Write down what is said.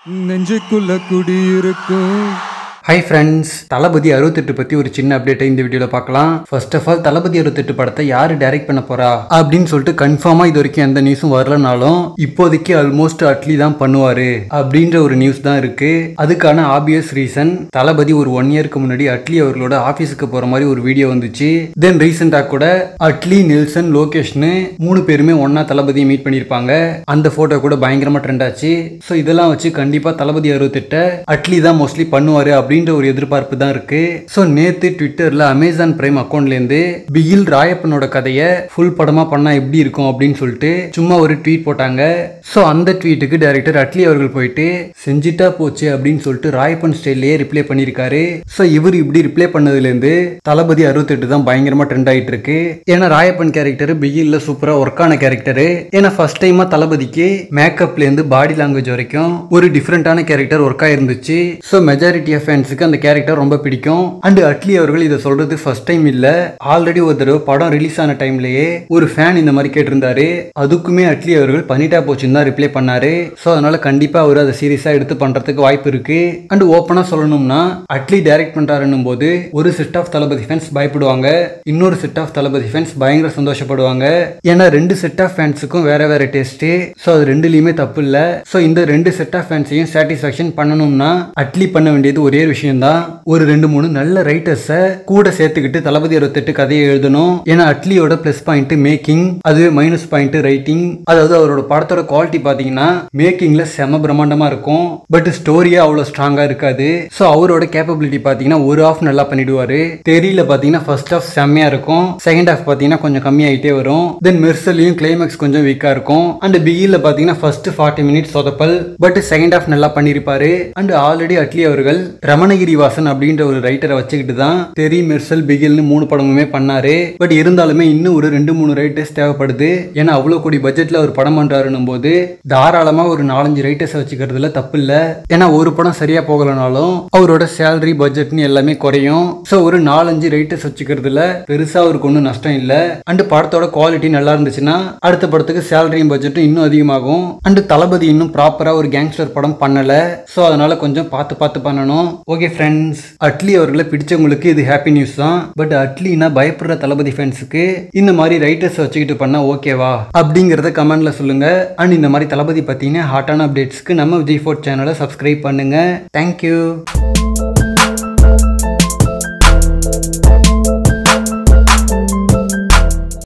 நெஞ்சுக்குள்ள குடியிருக்கும். Hi friends, Thalapathy 68 பத்தி ஒரு சின்ன அப்டேட்டை இந்த வீடியோல பார்க்கலாம். ஃபர்ஸ்ட் ஆஃப் ஆல் Thalapathy 68 படத்தை யாரு டைரக்ட் பண்ண போறா அப்படின்னு சொல்லிட்டு கன்ஃபார்மா இது வரைக்கும் எந்த நியூஸும் வரலனாலும் இப்போதைக்கு ஆல்மோஸ்ட் அட்லி தான் பண்ணுவாரு அப்படின்ற ஒரு நியூஸ் தான் இருக்கு. அதுக்கான ஆப்வியஸ் ரீசன் Thalapathy ஒரு 1 இயருக்கு முன்னாடி அட்லி அவர்களோட ஆபீஸ்க்கு போற மாதிரி ஒரு வீடியோ வந்துச்சு. தென் ரீசெண்டா கூட அட்லி, நெல்சன், லோகேஷ்னு 3 பேருமே ஒன்னா Thalapathy மீட் பண்ணிருப்பாங்க. அந்த போட்டோ கூட பயங்கரமா ட்ரெண்ட் ஆச்சு. ஸோ இதெல்லாம் வச்சு கண்டிப்பா Thalapathy 68 அட்லி தான் மோஸ்ட்லி பண்ணுவாரு அப்படின்ற ஒரு எதிர்பார்ப்பு தான் இருக்கு. சோ நேத்து ட்விட்டர்ல அமேசான் பிரைம் அக்கவுண்ட்ல இருந்து பிகில் ராயப்பனோட கதையை ஃபுல் படமா பண்ணா எப்படி இருக்கும் அப்படின்னு சொல்லிட்டு சும்மா ஒரு ட்வீட் போட்டாங்க. சோ அந்த ட்வீட்டுக்கு டைரக்டர் அட்லி அவர்கள் போயிட்டு செஞ்சிட்டா போச்சு அப்படின்னு சொல்லிட்டு ராயப்பன் ஸ்டைல்லயே ரிப்ளை பண்ணிருக்காரு. சோ இவர் இப்படி ரிப்ளை பண்ணதுல இருந்து Thalapathy 68 தான் பயங்கரமா ட்ரெண்ட் ஆயிட்டு இருக்கு. ஏன்னா ராயப்பன் கேரக்டர் பிகில்ல சூப்பரா ஒர்க் ஆன கேரக்டர். ஏன்னா ஃபர்ஸ்ட் டைமா Thalapathyக்கு மேக்கப்ல இருந்து பாடி லாங்குவேஜ் வரைக்கும் ஒரு டிஃபரெண்டான கேரக்டர் ஒர்க் ஆயிருந்துச்சு. சோ மெஜாரிட்டி ஆஃப் அந்த கேரக்டர் ரொம்ப பிடிக்கும். அண்ட் அட்லி அவர்கள் இதை சொல்றது ஃபர்ஸ்ட் டைம் இல்ல, ஆல்ரெடி ஒரு தடவை படம் ரிலீஸ் ஆன டைம்லயே ஒரு ஃபேன் இந்த மாதிரி கேட்டிருந்தாரு. அதுக்குமே அட்லி அவர்கள் பண்ணிட்டா போச்சுன்னு தான் ரிப்ளை பண்ணாரு. சோ அதனால கண்டிப்பா அவர் அதை சீரியஸா எடுத்து பண்றதுக்கு வாய்ப்பு இருக்கு. அண்ட் ஓப்பனா சொல்லணும்னா அட்லி டைரக்ட் பண்றாருன்னும் போது ஒரு செட் ஆஃப் Thalapathy ஃபேன்ஸ் பயப்படுவாங்க, இன்னொரு செட் ஆஃப் Thalapathy ஃபேன்ஸ் பயங்கர சந்தோஷப்படுவாங்க. ஏன்னா ரெண்டு செட் ஆஃப் ஃபேன்ஸுக்கும் வேற வேற டேஸ்ட். சோ அது ரெண்டுலயுமே தப்பு இல்ல. சோ இந்த ரெண்டு செட் ஆஃப் ஃபேன்ஸையும் சாட்டிஸ்ஃபேக்ஷன் பண்ணணும்னா அட்லி பண்ண வேண்டியது ஒரே விஷயம் தான், ஒரு 2-3 நல்ல ரைட்டர்ஸை கூட சேர்த்துக்கிட்டு Thalapathy 68 கதையை எழுதணும். ஏன்னா அட்லியோட பிளஸ் பாயிண்ட் மேக்கிங், அதுவே மைனஸ் பாயிண்ட் ரைட்டிங். அதாவது அவரோட படத்தோட குவாலிட்டி பாத்தீங்கன்னா மேக்கிங்ல செம பிரம்மாண்டமா இருக்கும், பட் ஸ்டோரியா அவ்வளவு ஸ்ட்ராங்கா இருக்காது. சோ அவரோட கேப்பபிலிட்டி பாத்தீங்கன்னா ஒரு ஆஃப் நல்லா பண்ணிடுவாரு. தெரியல பாத்தீங்கன்னா ஃபர்ஸ்ட் ஆஃப் செம்மையா இருக்கும், செகண்ட் ஆஃப் பாத்தீங்கன்னா கொஞ்சம் கம்மியாயிட்டே வரும். தென் மெர்சல்லையும் கிளைமேக்ஸ் கொஞ்சம் வீக்கா இருக்கும். அண்ட் பிகில்ல பாத்தீங்கன்னா ஃபர்ஸ்ட் 40 மினிட்ஸ் சொதப்பல், பட் செகண்ட் ஆஃப் நல்லா பண்ணிருப்பாரு. அண்ட் ஆல்ரெடி அட்லி அவர்கள் ரமணகிரி வாசன் அப்படின்ற ஒரு ரைட்டரை வச்சுக்கிட்டு தான் தெரி, மெர்சல், பிகில்னு 3 படமுமே பண்ணாரு. பட் இருந்தாலுமே இன்னும் ஒரு 2-3 ரைட்டர்ஸ் தேவைப்படுது. ஏன்னா அவ்வளவு கோடி பட்ஜெட்ல ஒரு படம் பண்றாருன்னும் போது தாராளமா ஒரு 4-5 ரைட்டர்ஸ் வச்சுக்கிறதுல தப்பு இல்ல. ஏன்னா ஒரு படம் சரியா போகலனாலும் அவரோட சேலரி, பட்ஜெட்னு எல்லாமே குறையும். சோ ஒரு 4-5 ரைட்டர்ஸ் வச்சுக்கிறதுல பெருசா அவருக்கு ஒன்றும் நஷ்டம் இல்ல. அண்ட் படத்தோட குவாலிட்டி நல்லா இருந்துச்சுன்னா அடுத்த படத்துக்கு சேலரியும் பட்ஜெட்டும் இன்னும் அதிகமாகும். அண்ட் Thalapathy இன்னும் ப்ராப்பரா ஒரு கேங்ஸ்டர் படம் பண்ணல. சோ அதனால கொஞ்சம் பார்த்து பண்ணணும். ஓகே ஃப்ரெண்ட்ஸ், அட்லி அவர்களை பிடிச்சவங்களுக்கு இது ஹாப்பி நியூஸ் தான். பட் அட்லினா பயப்படுற Thalapathy ஃபேன்ஸுக்கு இந்த மாதிரி ரைட்டர்ஸ் வச்சுக்கிட்டு பண்ணா ஓகேவா அப்படிங்கறத கமெண்ட்ல சொல்லுங்க. அண்ட் இந்த மாதிரி Thalapathy பத்தின ஹாட்டான அப்டேட்ஸ்க்கு நம்ம விஜய் ஃபோர்ட் சேனலை சப்ஸ்கிரைப் பண்ணுங்க. தேங்க்யூ.